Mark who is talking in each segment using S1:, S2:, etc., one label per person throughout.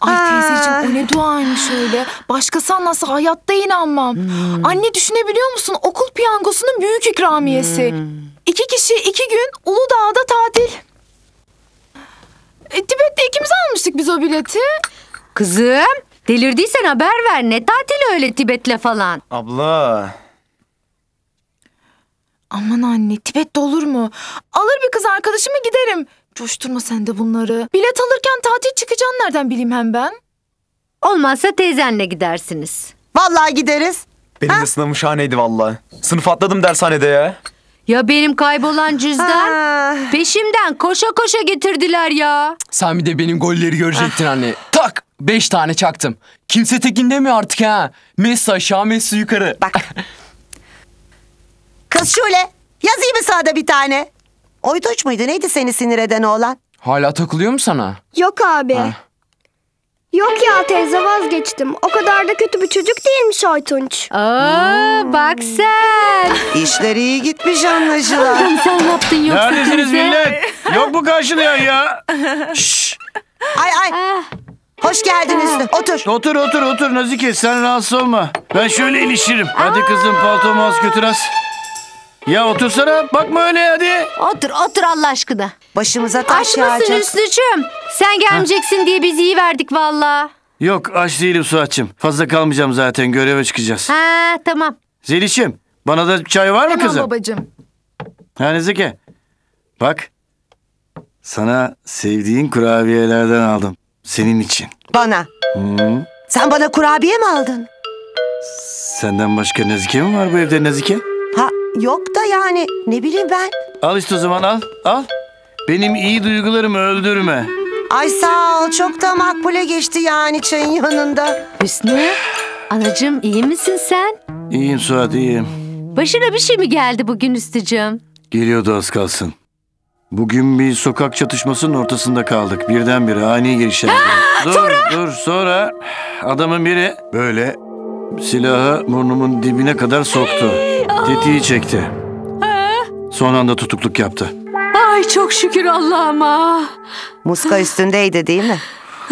S1: Ay teyzeciğim o ne duaymış öyle. Başkası anlatsa hayatta inanmam. Anne düşünebiliyor musun? Okul piyangosunun büyük ikramiyesi. 2 kişi 2 gün Uludağ'da tatil. Tibet'te ikimiz almıştık biz o bileti.
S2: Kızım delirdiysen haber ver. Ne tatili öyle Tibet'le falan.
S3: Abla.
S1: Aman anne Tibet'te olur mu? Alır bir kız arkadaşımı giderim. Coşturma sen de bunları. Bilet alırken tatil çıkacağını nereden bileyim hem ben?
S2: Olmazsa teyzenle gidersiniz.
S4: Vallahi gideriz.
S3: Benim de sınavım şahaneydi vallahi. Sınıf atladım dershanede ya.
S2: Ya benim kaybolan cüzdan? Peşimden koşa koşa getirdiler ya.
S5: Sen bir de benim golleri görecektin anne. Tak! 5 tane çaktım. Kimse tekin demiyor artık ha. Messi aşağı, Messi yukarı.
S4: Bak. Kız Şule, yazayım mı sağda bir tane? Oytunç muydu? Neydi seni sinir eden oğlan?
S5: Hala takılıyor mu sana?
S6: Yok abi. Yok ya teyze vazgeçtim. O kadar da kötü bir çocuk değilmiş Aytunç.
S2: Bak sen.
S4: İşleri iyi gitmiş anlaşılan.
S2: Sen yaptın yoksa
S7: Neredesiniz
S2: teyze?
S7: millet? Yok mu karşılayan ya?
S4: Ay. Hoş geldin Hüsnü. Otur.
S7: Otur Nazike, sen rahatsız olma. Ben şöyle ilişirim. Hadi kızım, paltomu az götür az. Ya otursana, bakma öyle hadi.
S2: Otur Allah aşkına.
S4: Başımıza taş
S2: Aç mısın
S4: yağacak.
S2: Hüsnücüğüm? Sen gelmeyeceksin diye biz iyi verdik valla.
S7: Yok, aç değilim Suat'cığım. Fazla kalmayacağım zaten, göreve çıkacağız.
S2: Ha tamam.
S7: Zeliş'im, bana da çay var mı
S1: Hemen
S7: kızım?
S1: babacığım.
S7: Ha Nazike, bak. Sana sevdiğin kurabiyelerden aldım. Senin için.
S4: Bana. Sen bana kurabiye mi aldın?
S7: Senden başka Nazike mi var bu evde Nazike?
S4: Ha yok da yani ne bileyim ben.
S7: Al işte o zaman al. Benim iyi duygularımı öldürme.
S4: Ay sağ ol, çok da makbule geçti yani çayın yanında.
S2: Hüsnü, anacığım iyi misin sen?
S7: İyiyim Suat, iyiyim.
S2: Başına bir şey mi geldi bugün Hüsnücüğüm?
S7: Geliyordu az kalsın. Bugün bir sokak çatışmasının ortasında kaldık. Birdenbire ani girişler. Sonra adamın biri böyle silahı burnumun dibine kadar soktu. Tetiği çekti. Son anda tutukluk yaptı.
S2: Ay çok şükür Allah'ıma.
S4: Muska üstündeydi değil mi?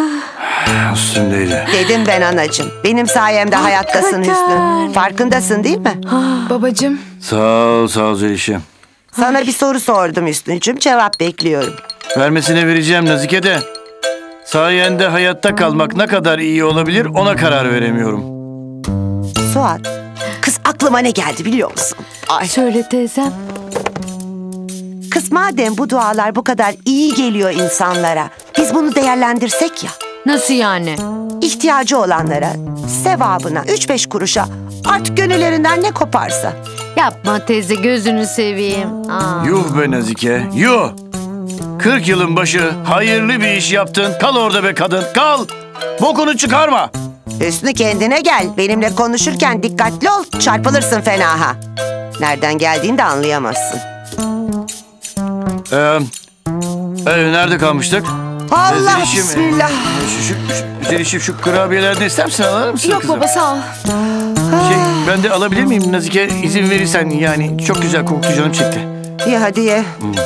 S7: Üstümdeydi.
S4: Dedim ben anacığım. Benim sayemde hayattasın Hüsnü. Farkındasın değil mi?
S1: Babacığım.
S7: Sağ ol Zeliş'im.
S4: Sana bir soru sordum Hüsnü'cüğüm. Cevap bekliyorum.
S7: Vermesine vereceğim Nazike de. Sayende hayatta kalmak ne kadar iyi olabilir ona karar veremiyorum.
S4: Suat. Kız aklıma ne geldi biliyor musun? Ay.
S2: Söyle teyzem.
S4: Kız madem bu dualar bu kadar iyi geliyor insanlara. Biz bunu değerlendirsek ya.
S2: Nasıl yani?
S4: İhtiyacı olanlara, sevabına, 3-5 kuruşa artık gönüllerinden ne koparsa.
S2: Yapma teyze gözünü seveyim.
S7: Yuh be Nazike, yuh! 40 yılın başı hayırlı bir iş yaptın. Kal orada be kadın, kal! Bokunu çıkarma!
S4: Hüsnü kendine gel. Benimle konuşurken dikkatli ol. Çarpılırsın fena ha. Nereden geldiğini de anlayamazsın.
S7: Nerede kalmıştık?
S4: Allah
S7: Zeliş'im,
S4: bismillah.
S7: Zeliş'im şu kurabiyelerden ister misin, alır mısın
S1: Yok
S7: kızım?
S1: baba sağ ol.
S7: Ben de alabilir miyim Nazike, izin verirsen, yani çok güzel koktu, canım çekti.
S4: İyi hadi ye.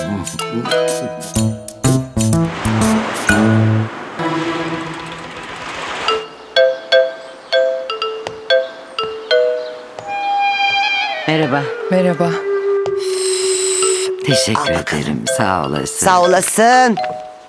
S8: Merhaba.
S1: Merhaba.
S8: Teşekkür ederim. Sağ olasın.
S4: Sağ olasın.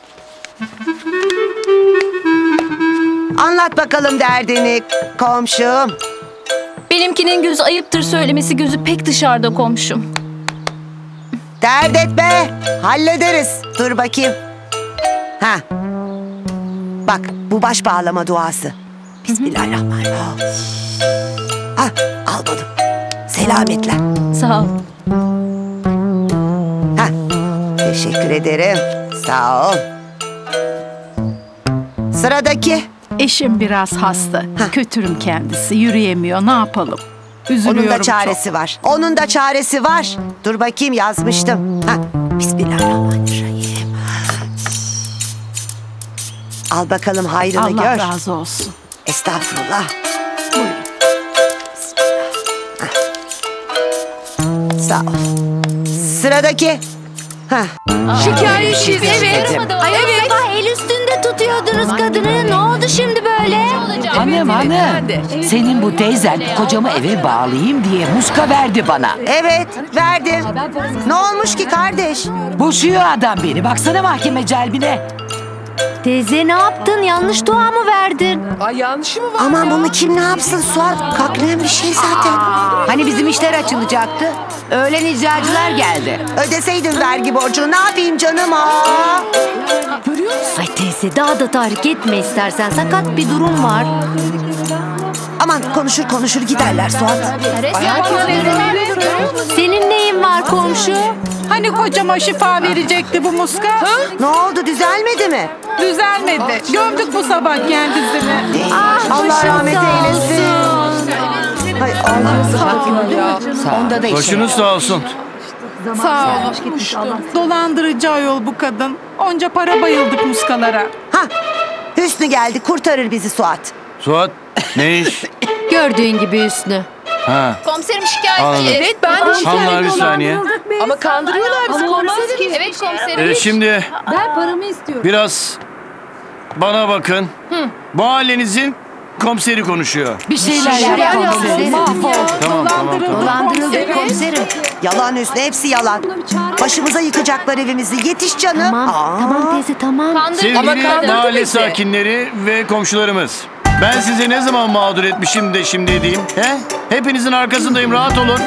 S4: Anlat bakalım derdini komşum.
S9: Benimkinin gözü ayıptır söylemesi, gözü pek dışarıda komşum.
S4: Dert etme. Hallederiz. Dur bakayım. Ha. Bak bu baş bağlama duası. Bismillahirrahmanirrahim. Ha, al balım. Selametle.
S9: Sağ ol.
S4: Ha, teşekkür ederim. Sağ ol. Sıradaki.
S10: Eşim biraz hasta. Kötürüm kendisi. Yürüyemiyor. Ne yapalım? Üzülüyorum
S4: Onun da çaresi var. Onun da çaresi var. Dur bakayım yazmıştım. Ha, Bismillahirrahmanirrahim. Al bakalım hayrını
S10: Allah
S4: gör.
S10: razı olsun.
S4: Estağfurullah.
S10: Buyurun.
S4: Sağ ol. Sıradaki. Ha.
S2: Şikayetçiyiz evet.
S9: Yaramadı o.
S2: Ay evet. Sabah el üstünde tutuyordunuz kadını. Ne oldu şimdi böyle?
S8: Hanım senin bu teyzen kocamı eve bağlayayım diye muska verdi bana.
S4: Evet, verdim. Ne olmuş ki kardeş?
S8: Boşuyor adam beni, baksana mahkeme celbine.
S2: Teyze ne yaptın? Yanlış dua mı verdin?
S4: Aman bunu kim ne yapsın Suat? Kalkmayan bir şey zaten.
S2: Hani bizim işler açılacaktı. Öğlen icracılar geldi.
S4: Ödeseydin vergi borcunu ne yapayım canım? Aa!
S2: Ay teyze daha da tahrik etme istersen. Sakat bir durum var.
S4: Aman konuşur giderler Suat.
S2: Senin neyin var komşu?
S10: Hani kocama şifa verecekti bu muska?
S4: Ne oldu düzelmedi mi?
S10: Düzelmedi. Gömdük bu sabah kendisini.
S4: Allah rahmet eylesin. Hay Allah.
S8: Onda da işe
S7: Başınız sağ olsun.
S10: Sağ olun. Dolandırıcı ayol bu kadın. Onca para bayıldık muskalara.
S4: Ha, Hüsnü geldi kurtarır bizi Suat.
S7: Suat ne iş?
S2: Gördüğün gibi Hüsnü.
S7: Ha.
S9: Komiserim şikayet.
S7: Anladım.
S9: Evet ben de
S7: Hanlar bir saniye.
S9: Ama kandırıyorlar bizi komiserim. Evet komiserim.
S7: Şimdi
S9: Ben paramı istiyorum.
S7: biraz bana bakın. Bu ailenizin komiseri konuşuyor.
S8: bir şeyler yap komiserim.
S7: Tamam.
S2: Dolandırıldık komiserim.
S4: Yalan Hüsnü hepsi yalan. Başımıza yıkacaklar evimizi. Yetiş canım.
S2: Tamam teyze tamam.
S7: Sevgili mahalle sakinleri ve komşularımız. Ben size ne zaman mağdur etmişim de şimdi edeyim? He? Hepinizin arkasındayım, rahat olun.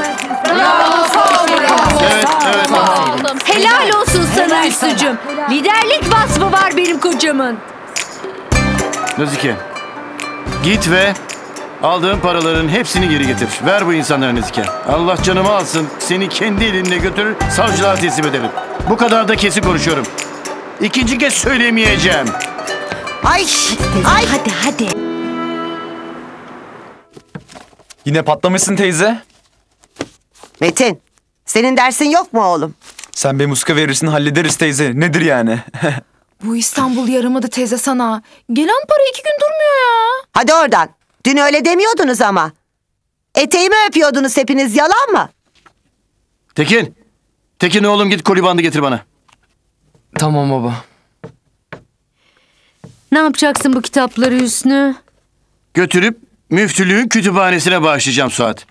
S7: Evet.
S2: Helal olsun sana Hüsnü'cüm. Liderlik vasfı var benim kocamın.
S7: Nazike, git ve aldığın paraların hepsini geri getir. Ver bu insanlara Nazike. Allah canımı alsın. Seni kendi elinle götürür, savcılığa teslim ederim. Bu kadar da kesin konuşuyorum. İkinci kez söylemeyeceğim.
S4: Ay.
S2: Hadi.
S3: Yine patlamışsın teyze.
S4: Metin, senin dersin yok mu oğlum?
S3: Sen bir muska verirsin hallederiz teyze. Nedir yani?
S1: Bu İstanbul yaramadı teyze sana. Gelen para 2 gün durmuyor ya.
S4: Hadi oradan. Dün öyle demiyordunuz ama. Eteğimi öpüyordunuz hepiniz, yalan mı?
S7: Tekin oğlum git koli bandı getir bana.
S5: Tamam baba.
S2: Ne yapacaksın bu kitapları Hüsnü?
S7: Götürüp müftülüğün kütüphanesine bağışlayacağım Suat.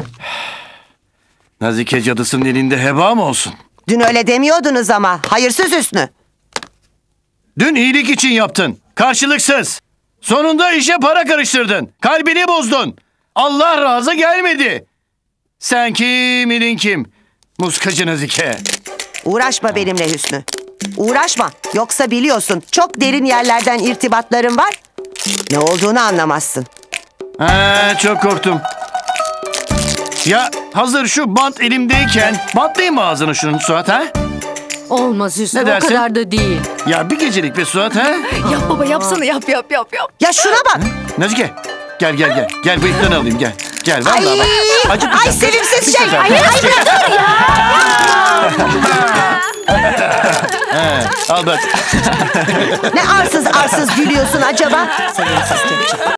S7: Nazike cadısının elinde heba mı olsun?
S4: Dün öyle demiyordunuz ama. Hayırsız Hüsnü.
S7: Dün iyilik için yaptın. Karşılıksız. Sonunda işe para karıştırdın. Kalbini bozdun. Allah razı gelmedi. Sen kimin kim? Muskacı Nazike.
S4: Uğraşma benimle Hüsnü. Uğraşma. Yoksa biliyorsun çok derin yerlerden irtibatlarım var. Ne olduğunu anlamazsın.
S7: Çok korktum. Ya hazır şu bant elimdeyken bantlayayım mı ağzını şunun Suat ha?
S2: Olmaz Hüsnü
S7: Ne
S2: o
S7: dersin?
S2: kadar da değil.
S7: Ya bir gecelik be Suat ha?
S1: Yap baba yapsana yap.
S4: Ya şuna bak.
S7: Nazike gel. Gel bıyıklarını alayım gel. Gel
S4: Ay,
S7: vallahi bak. Acıtmayacağım.
S4: ay sevimsiz şey.
S7: Ay, al bak.
S4: Ne arsız gülüyorsun acaba? Sevimsiz